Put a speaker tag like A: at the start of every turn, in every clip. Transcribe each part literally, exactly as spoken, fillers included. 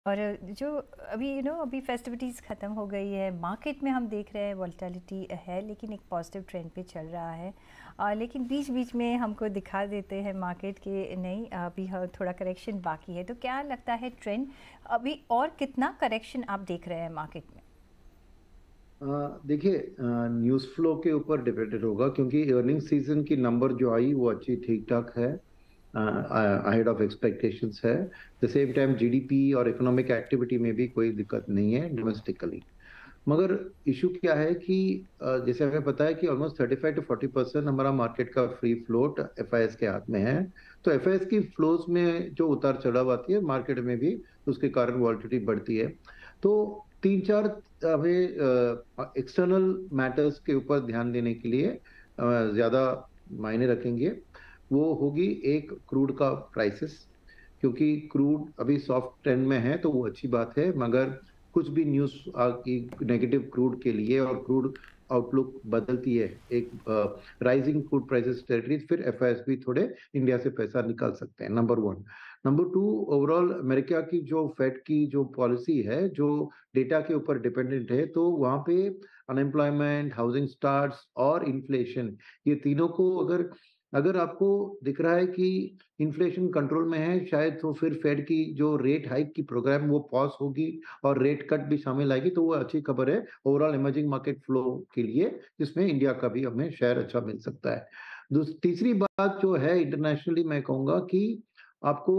A: और जो अभी यू नो अभी फेस्टिविटीज़ ख़त्म हो गई है, मार्केट में हम देख रहे हैं वॉलेटिलिटी है, लेकिन एक पॉजिटिव ट्रेंड पे चल रहा है। अ, लेकिन बीच बीच में हमको दिखा देते हैं मार्केट के नहीं, अभी ह- थोड़ा करेक्शन बाकी है। तो क्या लगता है ट्रेंड अभी और कितना करेक्शन आप देख रहे हैं मार्केट में?
B: अ, देखिए, न्यूज़ फ्लो के ऊपर डिपेंडेड होगा, क्योंकि अर्निंग सीजन की नंबर जो आई वो अच्छी ठीक ठाक है, अहेड ऑफ एक्सपेक्टेशंस है। द सेम टाइम जीडीपी और इकोनॉमिक एक्टिविटी में भी कोई दिक्कत नहीं है डोमेस्टिकली। मगर इशू क्या है कि अ, जैसे हमें पता है कि almost thirty five to forty percent हमारा मार्केट का फ्री फ्लोट एफआईएस के हाथ में है। तो एफआईएस की फ्लोज में जो उतार चढ़ाव आती है मार्केट में भी, उसके कारण वॉलिटिलिटी बढ़ती है। तो तीन चार हमें एक्सटर्नल मैटर्स के ऊपर ध्यान देने के लिए अ, ज्यादा मायने रखेंगे। वो होगी एक, क्रूड का प्राइसेस। क्योंकि क्रूड अभी सॉफ्ट ट्रेंड में है तो वो अच्छी बात है, मगर कुछ भी न्यूज की नेगेटिव क्रूड के लिए और क्रूड आउटलुक बदलती है, एक राइजिंग क्रूड प्राइसेस टेरिटरी, फिर एफआईएस भी थोड़े इंडिया से पैसा निकाल सकते हैं। Number one. Number two, overall America की जो फेड की जो पॉलिसी है, जो डेटा के ऊपर डिपेंडेंट है, तो वहाँ पे अनएम्प्लॉयमेंट, हाउसिंग स्टार्ट्स और इन्फ्लेशन, ये तीनों को अगर अगर आपको दिख रहा है कि इन्फ्लेशन कंट्रोल में है, शायद तो फिर फेड की जो रेट हाइक की प्रोग्राम वो पॉज होगी और रेट कट भी शामिल आएगी, तो वो अच्छी खबर है ओवरऑल इमर्जिंग मार्केट फ्लो के लिए, जिसमें इंडिया का भी हमें शेयर अच्छा मिल सकता है। दूस- तीसरी बात जो है इंटरनेशनली, मैं कहूंगा कि आपको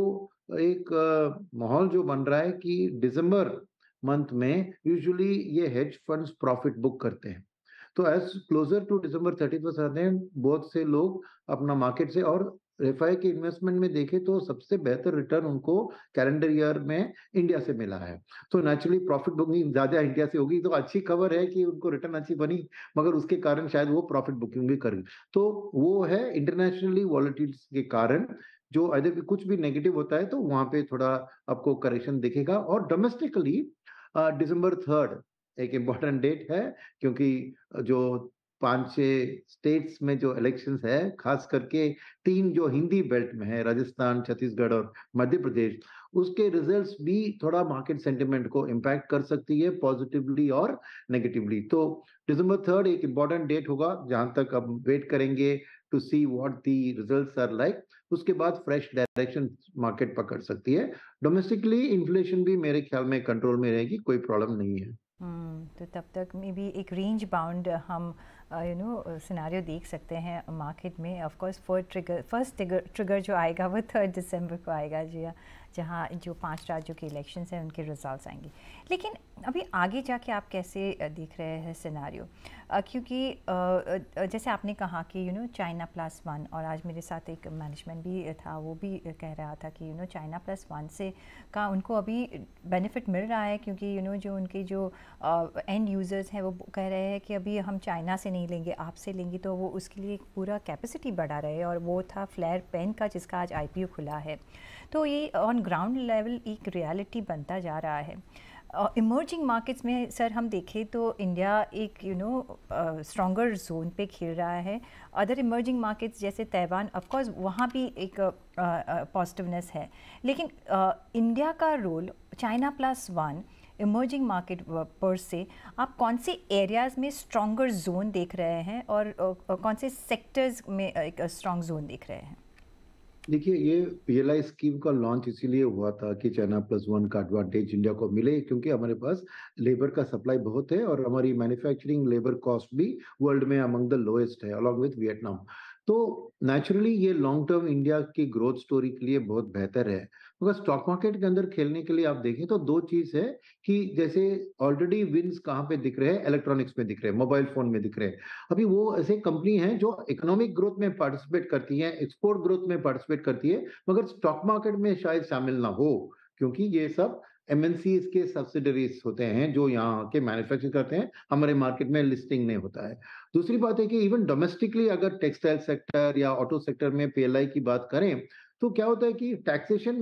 B: एक अ, माहौल जो बन रहा है कि दिसंबर मंथ में यूजुअली ये हेज फंड्स प्रॉफिट बुक करते हैं। तो as closer to December thirty first आते हैं, बहुत से लोग अपना मार्केट से, और रेफाई के इन्वेस्टमेंट में देखें तो सबसे बेहतर रिटर्न उनको कैलेंडर ईयर में इंडिया से मिला है। तो नेचुरली प्रॉफिट बुकिंग ज्यादा इंडिया से होगी, तो अच्छी खबर है कि उनको रिटर्न अच्छी बनी, मगर उसके कारण शायद वो प्रॉफिट बुकिंग भी करें। तो वो है इंटरनेशनली वॉलेटिलिटी के कारण, जो अगर कुछ भी नेगेटिव होता है तो वहां पे थोड़ा आपको करेक्शन दिखेगा। और डोमेस्टिकली दिसंबर थर्ड एक इम्पॉर्टेंट डेट है, क्योंकि जो पांच छह स्टेट्स में जो इलेक्शंस है, खास करके तीन जो हिंदी बेल्ट में है, राजस्थान, छत्तीसगढ़ और मध्य प्रदेश, उसके रिजल्ट्स भी थोड़ा मार्केट सेंटिमेंट को इम्पैक्ट कर सकती है पॉजिटिवली और नेगेटिवली। तो दिसंबर थर्ड एक इम्पॉर्टेंट डेट होगा, जहां तक अब वेट करेंगे to see what the results are like. उसके बाद फ्रेश डायरेक्शन मार्केट पकड़ सकती है। डोमेस्टिकली इन्फ्लेशन भी मेरे ख्याल में कंट्रोल में रहेगी, कोई प्रॉब्लम नहीं है।
A: हम्म, तो तब तक मे बी एक रेंज बाउंड हम यू नो सिनेरियो देख सकते हैं मार्केट में। Of course first trigger first trigger trigger जो आएगा वो थर्ड दिसंबर को आएगा जी हाँ, जहाँ जो पांच राज्यों के इलेक्शंस हैं उनके रिजल्ट्स आएंगे। लेकिन अभी आगे जाके आप कैसे अ, देख रहे हैं सिनेरियो? क्योंकि अ, अ, जैसे आपने कहा कि you know China plus one, और आज मेरे साथ एक मैनेजमेंट भी था, वो भी कह रहा था कि you know China plus one से का उनको अभी बेनिफिट मिल रहा है, क्योंकि यू नो जो उनकी जो एंड यूज़र्स हैं वो कह रहे हैं कि अभी हम चाइना से नहीं लेंगे, आपसे लेंगे, तो वो उसके लिए एक पूरा कैपेसिटी बढ़ा रहे हैं। और वो था फ्लेयर पेन का, जिसका आज आईपीओ खुला है। तो ये ऑन ग्राउंड लेवल एक रियलिटी बनता जा रहा है। इमर्जिंग मार्केट्स में सर हम देखें तो इंडिया एक यू नो स्ट्रॉन्गर जोन पे खेल रहा है। अदर इमर्जिंग मार्केट्स जैसे ताइवान, ऑफकोर्स वहाँ भी एक पॉजिटिवनेस है। लेकिन इंडिया का role China plus one emerging market पर से आप कौन से एरियाज़ में स्ट्रॉन्गर जोन देख रहे हैं, और अ, अ, कौन से सेक्टर्स में एक स्ट्रॉन्ग जोन देख रहे हैं?
B: देखिए, ये पीएलआई स्कीम का लॉन्च इसीलिए हुआ था कि चाइना प्लस वन का एडवांटेज इंडिया को मिले, क्योंकि हमारे पास लेबर का सप्लाई बहुत है और हमारी मैन्युफैक्चरिंग लेबर कॉस्ट भी वर्ल्ड में अमंग द लोएस्ट है, अलॉन्ग विद वियतनाम। तो नेचुरली ये लॉन्ग टर्म इंडिया की ग्रोथ स्टोरी के लिए बहुत बेहतर है। मगर स्टॉक मार्केट के अंदर खेलने के लिए आप देखें तो दो चीज है कि जैसे ऑलरेडी विंस कहाँ पे दिख रहे हैं, इलेक्ट्रॉनिक्स में दिख रहे हैं, मोबाइल फोन में दिख रहे हैं। अभी वो ऐसे कंपनी हैं जो इकोनॉमिक ग्रोथ में पार्टिसिपेट करती हैं, एक्सपोर्ट ग्रोथ में पार्टिसिपेट करती है, मगर स्टॉक मार्केट में शायद शामिल ना हो, क्योंकि ये सब एमएनसी के सब्सिडरीज होते हैं जो यहाँ के मैन्युफैक्चर करते हैं, हमारे मार्केट में लिस्टिंग नहीं होता है। दूसरी बात है कि इवन डोमेस्टिकली अगर टेक्सटाइल सेक्टर या ऑटो सेक्टर में पीएलआई की बात करें, तो क्या होता है कि टैक्सेशन में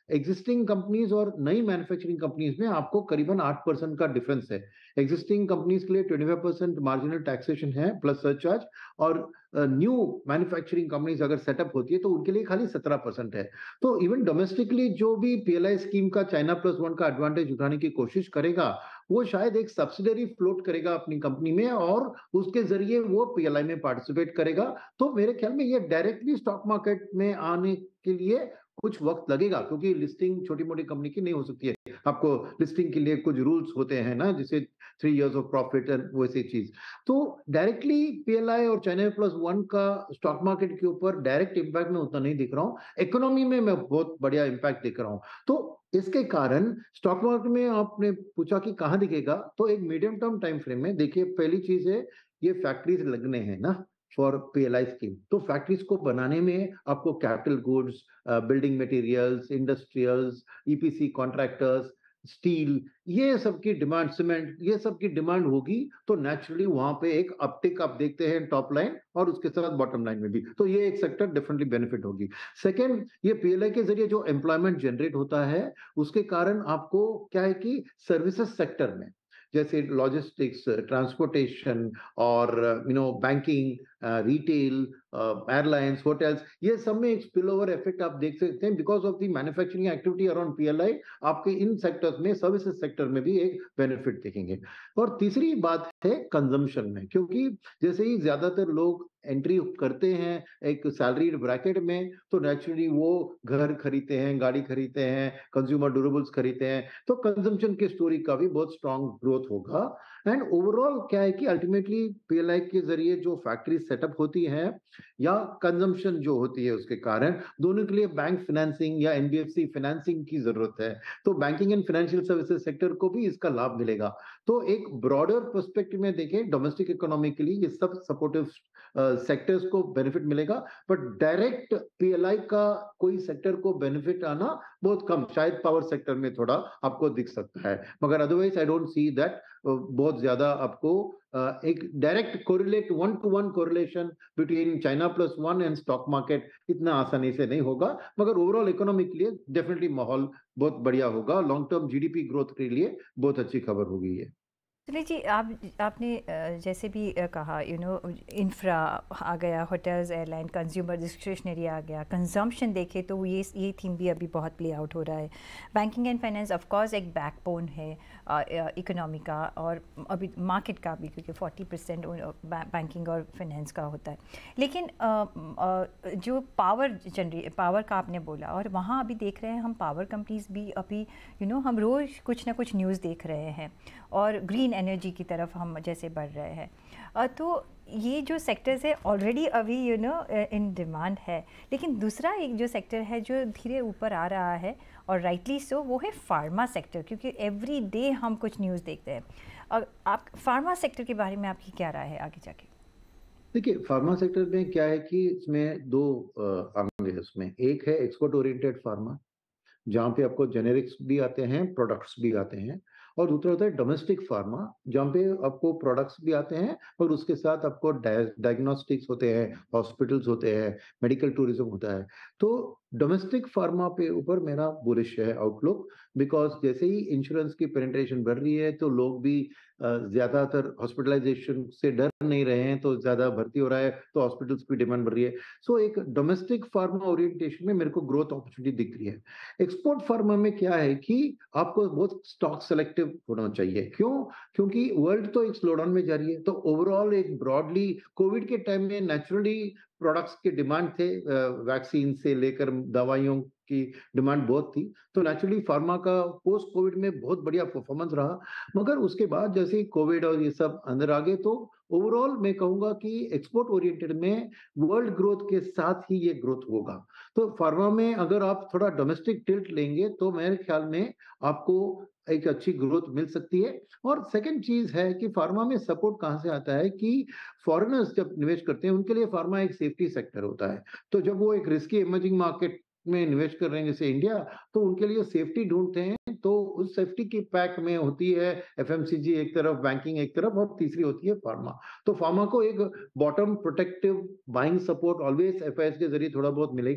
B: एग्जिस्टिंग कंपनीज और नई मैन्युफैक्चरिंग कंपनीज में आपको करीबन आठ परसेंट का डिफरेंस है। एग्जिस्टिंग कंपनीज के लिए twenty five percent marginal taxation है प्लस सरचार्ज, और न्यू मैन्युफैक्चरिंग कंपनीज अगर सेटअप होती है तो उनके लिए खाली सत्रह परसेंट है। तो इवन डोमेस्टिकली जो भी पीएलआई स्कीम का चाइना प्लस वन का एडवांटेज उठाने की कोशिश करेगा, वो शायद एक सब्सिडरी फ्लोट करेगा अपनी कंपनी में और उसके जरिए वो पीएलआई में पार्टिसिपेट करेगा। तो मेरे ख्याल में ये डायरेक्टली स्टॉक मार्केट में आने के लिए कुछ वक्त लगेगा, क्योंकि लिस्टिंग छोटी मोटी कंपनी की नहीं हो सकती है। आपको लिस्टिंग के लिए कुछ रूल्स होते हैं ना, जैसे three years of profit and वैसी चीज। तो डायरेक्टली पीएलआई और चाइना प्लस वन का स्टॉक मार्केट के ऊपर डायरेक्ट इंपैक्ट में उतना नहीं दिख रहा हूँ, इकोनॉमी में मैं बहुत बढ़िया इंपैक्ट दिख रहा हूँ। तो इसके कारण स्टॉक मार्केट में आपने पूछा कि कहाँ दिखेगा, तो एक मीडियम टर्म टाइम फ्रेम में देखिए, पहली चीज है ये फैक्ट्रीज लगने हैं ना फॉर पीएलआई स्कीम। तो फैक्ट्रीज को बनाने में आपको capital goods, building materials, industrials, EPC contractors, steel, ये सब की डिमांड, सीमेंट, ये सब की डिमांड होगी। तो नेचुरली वहां पे एक अपटिक आप देखते हैं टॉप लाइन और उसके साथ बॉटम लाइन में भी, तो ये एक सेक्टर डेफिनेटली बेनिफिट होगी। सेकंड, ये पीएलआई के जरिए जो एम्प्लॉयमेंट जनरेट होता है उसके कारण आपको क्या है कि सर्विसेज सेक्टर में जैसे लॉजिस्टिक्स, ट्रांसपोर्टेशन और you know banking, retail, airlines, hotels, ये सब में एक स्पिल ओवर इफेक्ट आप देख सकते हैं because of the manufacturing activity around PLI. आपके इन सेक्टर्स में, सर्विसेज सेक्टर में भी एक बेनिफिट दिखेंगे। और तीसरी बात है कंजम्पशन में, क्योंकि जैसे ही ज्यादातर लोग एंट्री करते हैं एक सैलरी ब्रैकेट में, तो नेचुरली वो घर खरीदते हैं, गाड़ी खरीदते हैं, कंज्यूमर ड्यूरेबल्स खरीदते हैं, तो कंजम्पशन की स्टोरी का भी बहुत स्ट्रांग ग्रोथ होगा। एंड ओवरऑल क्या है कि अल्टीमेटली पीएलआई के जरिए जो फैक्ट्री सेटअप होती है या कंजम्पशन जो होती है उसके कारण, दोनों के लिए बैंक फाइनेंसिंग या एनबीएफसी फाइनेंसिंग की जरूरत है। तो banking and financial services sector को भी इसका लाभ मिलेगा। तो एक ब्रॉडर पर्सपेक्टिव में देखें डोमेस्टिक इकोनॉमी के लिए ये सब सपोर्टिव सेक्टर्स को बेनिफिट मिलेगा, बट डायरेक्ट पीएलआई का कोई सेक्टर को बेनिफिट आना बहुत कम, शायद पावर सेक्टर में थोड़ा आपको दिख सकता है, मगर otherwise I don't see that बहुत ज्यादा आपको uh, एक direct correlate, one to one correlation between China plus one and stock market इतना आसानी से नहीं होगा। मगर ओवरऑल इकोनॉमी के लिए डेफिनेटली माहौल बहुत बढ़िया होगा, लॉन्ग टर्म जीडीपी ग्रोथ के लिए बहुत अच्छी खबर होगी ये।
A: चलिए जी, आप आपने जैसे भी कहा, यू नो इंफ्रा आ गया, होटल्स, एयरलाइन, कंज्यूमर डिस्क्रिशनरी आ गया, कंजम्पशन देखे तो ये ये थीम भी अभी बहुत प्ले आउट हो रहा है। Banking and finance of course एक बैकबोन है इकोनॉमी का और अभी मार्केट का भी, क्योंकि फोर्टी परसेंट बैंकिंग और फाइनेंस का होता है। लेकिन आ, आ, जो पावर जनरे पावर का आपने बोला, और वहाँ अभी देख रहे हैं हम पावर कंपनीज भी अभी, यू नो हम रोज़ कुछ ना कुछ न्यूज़ देख रहे हैं और ग्रीन एनर्जी की तरफ हम जैसे बढ़ रहे हैं। तो ये जो सेक्टर्स है ऑलरेडी अभी यू नो इन डिमांड है। लेकिन दूसरा एक जो सेक्टर है जो धीरे ऊपर आ रहा है और राइटली सो, वो है फार्मा सेक्टर, क्योंकि एवरी डे हम कुछ न्यूज़ देखते हैं। और आप फार्मा सेक्टर के बारे में आपकी क्या राय है आगे जाके?
B: देखिए, फार्मा सेक्टर में क्या है कि इसमें दो अंग है। उसमें एक है एक्सपोर्ट ओरिएंटेड फार्मा, जहाँ पे आपको जेनेरिक्स भी आते हैं, प्रोडक्ट्स भी आते हैं, और दूसरा होता है डोमेस्टिक फार्मा, जहाँ पे आपको प्रोडक्ट्स भी आते हैं और उसके साथ आपको डायग्नोस्टिक्स होते हैं, हॉस्पिटल्स होते हैं, मेडिकल टूरिज्म होता है। तो डोमेस्टिक फार्मा पे ऊपर मेरा बुलिश है आउटलुक, बिकॉज जैसे ही इंश्योरेंस की पेनिट्रेशन बढ़ रही है तो लोग भी ज्यादातर हॉस्पिटलाइजेशन से डर नहीं रहे हैं, तो ज्यादा भर्ती हो रहा है, तो हॉस्पिटल्स की डिमांड बढ़ रही है। सो एक डोमेस्टिक फार्मा ओरिएंटेशन में मेरे को ग्रोथ अपॉर्चुनिटी दिख रही है। एक्सपोर्ट फार्मा में क्या है कि आपको बहुत स्टॉक सेलेक्टिव होना चाहिए। क्यों? क्योंकि वर्ल्ड तो एक स्लोडाउन में जा रही है, तो ओवरऑल एक ब्रॉडली कोविड के टाइम में नेचुरली प्रोडक्ट्स के डिमांड थे, वैक्सीन से लेकर दवाइयों की डिमांड बहुत थी, तो नेचुरली फार्मा का पोस्ट कोविड में बहुत बढ़िया परफॉर्मेंस रहा। मगर उसके बाद जैसे कोविड और ये सब अंदर आ गए, तो ओवरऑल मैं कहूंगा कि एक्सपोर्ट ओरिएंटेड में वर्ल्ड ग्रोथ के साथ ही ये ग्रोथ होगा। तो फार्मा में अगर आप थोड़ा डोमेस्टिक टिल्ट लेंगे तो मेरे ख्याल में आपको एक अच्छी ग्रोथ मिल सकती है। और सेकंड चीज है कि फार्मा में सपोर्ट कहां से आता है कि फॉरेनर्स जब निवेश करते हैं उनके लिए फार्मा एक सेफ्टी सेक्टर होता है। तो जब वो एक रिस्की इमर्जिंग मार्केट में निवेश कर रहे हैं जैसे इंडिया, तो उनके लिए सेफ्टी ढूंढते हैं, तो उस सेफ्टी की पैक में होती है एफएमसीजी एक तरफ, बैंकिंग एक तरफ, और तीसरी होती है फार्मा। तो फार्मा को एक bottom protective buying support always FIs के जरिए थोड़ा बहुत मिलेगा।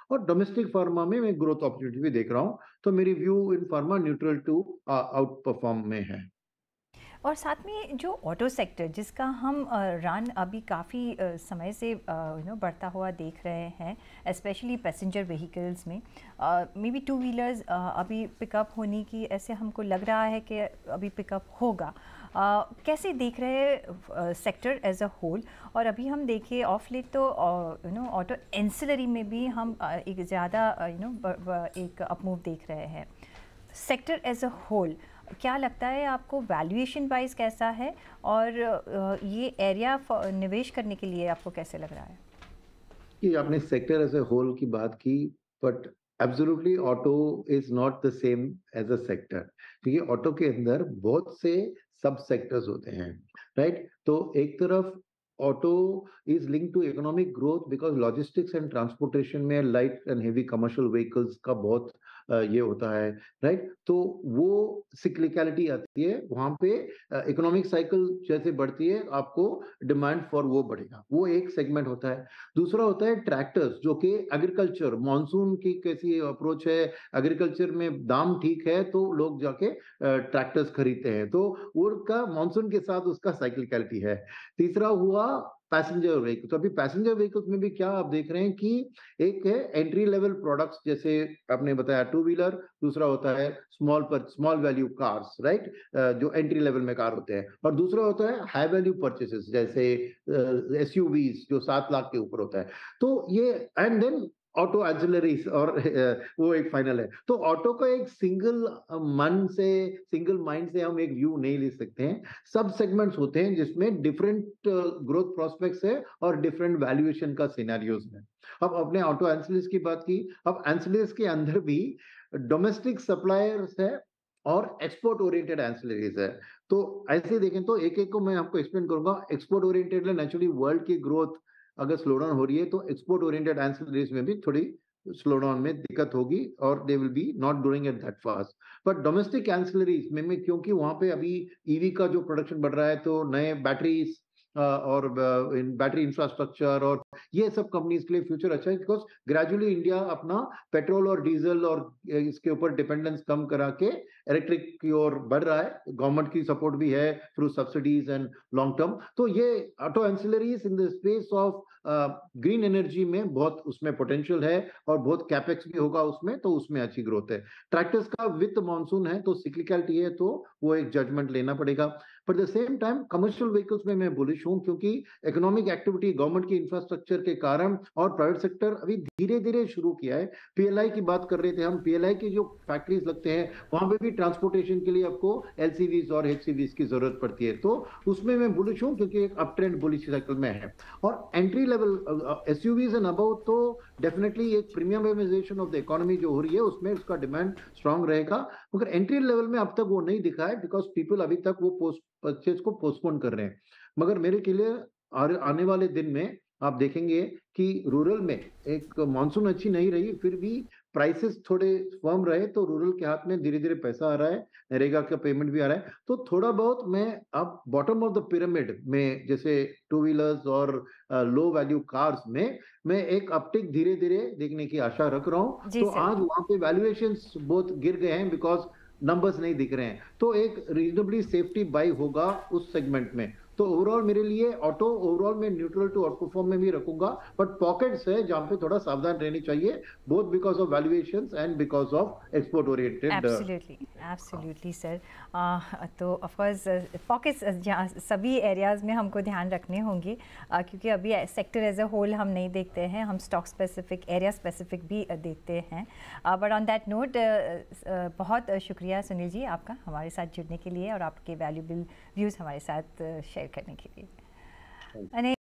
B: और डोमेस्टिक फार्मा में मैं ग्रोथ अपॉर्चुनिटी भी देख रहा हूँ। तो मेरी view in pharma neutral to outperform में है।
A: और साथ में जो ऑटो सेक्टर जिसका हम रन अभी काफ़ी समय से यू नो बढ़ता हुआ देख रहे हैं, स्पेशली पैसेंजर व्हीकल्स में, मे बी टू व्हीलर्स अभी पिकअप होने की ऐसे हमको लग रहा है कि अभी पिकअप होगा। uh, कैसे देख रहे हैं सेक्टर एज अ होल? और अभी हम देखिए ऑफ लेट तो यू नो ऑटो एंसिलरी में भी हम uh, एक ज़्यादा यू नो एक अपमूव देख रहे हैं। सेक्टर एज अ होल क्या लगता है आपको, वैल्यूएशन वाइज कैसा है, और ये एरिया निवेश करने के लिए आपको कैसे लग रहा है?
B: कि आपने सेक्टर एज ए होल की बात की, but absolutely auto is not the same as a sector, क्योंकि ऑटो के अंदर बहुत से सब सेक्टर्स होते हैं, राइट? तो एक तरफ auto is link to economic growth because logistics and transportation में light and heavy commercial vehicles का बहुत ये होता है, राइट? तो वो सिक्लिकलिटी आती है वहां पे, इकोनॉमिक साइकिल जैसे बढ़ती है आपको डिमांड फॉर वो बढ़ेगा, वो एक सेगमेंट होता है। दूसरा होता है ट्रैक्टर्स, जो कि एग्रीकल्चर, मानसून की कैसी अप्रोच है, एग्रीकल्चर में दाम ठीक है तो लोग जाके ट्रैक्टर्स खरीदते हैं, तो उनका मानसून के साथ उसका साइक्लिकलिटी है। तीसरा हुआ पैसेंजर व्हीकल। तो अभी पैसेंजर व्हीकल्स में भी क्या आप देख रहे हैं कि एक है एंट्री लेवल प्रोडक्ट्स, जैसे आपने बताया टू व्हीलर, दूसरा होता है स्मॉल पर स्मॉल वैल्यू कार्स, राइट, जो एंट्री लेवल में कार होते हैं, और दूसरा होता है हाई वैल्यू परचेसेस जैसे एसयूवीज जो सात लाख के ऊपर होता है। तो ये एंड देन ऑटो एंसिलरीज, और वो एक फाइनल है। तो ऑटो का एक सिंगल मन से, सिंगल माइंड से हम एक व्यू नहीं ले सकते हैं। सब सेगमेंट्स होते हैं जिसमें डिफरेंट ग्रोथ प्रोस्पेक्ट्स है और डिफरेंट वैल्यूएशन का सिनेरियोज है। अब अपने ऑटो एंसिलरीज की बात की, अब एंसिलरीज के अंदर भी डोमेस्टिक सप्लायर्स है और एक्सपोर्ट ओरिएंटेड एंसिलरीज है। तो ऐसे देखें तो एक एक को मैं आपको एक्सप्लेन करूंगा। एक्सपोर्ट ओरिएंटेड नेचुरली वर्ल्ड की ग्रोथ अगर स्लो डाउन हो रही है तो एक्सपोर्ट ओरिएंटेड एंसिलरीज में भी थोड़ी स्लो डाउन में दिक्कत होगी और they will be not growing at that fast. But domestic ancillaries में, में क्योंकि वहां पे अभी ईवी का जो प्रोडक्शन बढ़ रहा है, तो नए बैटरीज और बैटरी इंफ्रास्ट्रक्चर और ये सब कंपनीज के लिए फ्यूचर अच्छा है, बिकॉज ग्रेजुअली इंडिया अपना पेट्रोल और डीजल और इसके ऊपर डिपेंडेंस कम करा के इलेक्ट्रिक की ओर बढ़ रहा है। गवर्नमेंट की सपोर्ट भी है through subsidies and long term. तो ये auto ancillaries in the space of green energy में बहुत उसमें पोटेंशियल है और बहुत कैपेक्स भी होगा उसमें, तो उसमें अच्छी ग्रोथ है। ट्रैक्टर्स का विथ मानसून है तो सिक्लिकलिटी है, तो वो एक जजमेंट लेना पड़ेगा। But the same time commercial vehicles में मैं बुलिश हूं, क्योंकि इकोनॉमिक एक्टिविटी गवर्नमेंट की इंफ्रास्ट्रक्चर के कारण और प्राइवेट सेक्टर अभी धीरे धीरे शुरू किया है। पीएलआई की बात कर रहे थे हम, पीएलआई की जो फैक्ट्रीज लगते हैं वहां पे भी ट्रांसपोर्टेशन के लिए आपको एलसीवीज और एचसीवीज की जरूरत पड़ती है, तो उसमें मैं बुलिश हूं क्योंकि एक अप ट्रेंड बुलिश साइकिल में है। और entry level SUVs and above तो डेफिनेटली एक प्रीमियमाइजेशन ऑफ द इकोनॉमी जो हो रही है उसमें उसका डिमांड स्ट्रांग रहेगा, मगर एंट्री लेवल में अब तक वो नहीं दिखा है बिकॉज पीपल अभी तक वो पोस्ट परचेज को पोस्टपोन कर रहे हैं। मगर मेरे के लिए आने वाले दिन में आप देखेंगे कि रूरल में एक मानसून अच्छी नहीं रही, फिर भी प्राइसेस थोड़े फर्म रहे, तो रूरल के हाथ में धीरे धीरे पैसा आ रहा है, नरेगा का पेमेंट भी आ रहा है, तो थोड़ा बहुत मैं अब बॉटम ऑफ द पिरामिड में जैसे टू व्हीलर्स और लो वैल्यू कार्स में मैं एक अपटिक धीरे धीरे देखने की आशा रख रहा हूँ। तो आज वहां पे वैल्यूएशंस बहुत गिर गए हैं बिकॉज नंबर्स नहीं दिख रहे हैं, तो एक रीजनेबली सेफ्टी बाई होगा उस सेगमेंट में। तो ओवरऑल मेरे लिए ऑटो ओवरऑल में न्यूट्रल टू आउट परफॉर्म में भी रखूंगा, बट पॉकेट्स है जहां पे थोड़ा सावधान रहनी चाहिए, both because of valuations and because of export oriented.
A: Absolutely absolutely sir. तो ऑफ कोर्स पॉकेट्स जहाँ सभी एरियाज में हमको ध्यान रखने होंगे, uh, क्योंकि अभी सेक्टर एज अ होल हम नहीं देखते हैं, हम स्टॉक स्पेसिफिक एरिया स्पेसिफिक भी uh, देखते हैं। बट ऑन दैट नोट बहुत शुक्रिया सुनील जी आपका हमारे साथ जुड़ने के लिए और आपके वैल्यूबल व्यूज़ हमारे साथ शेयर uh, करने के लिए।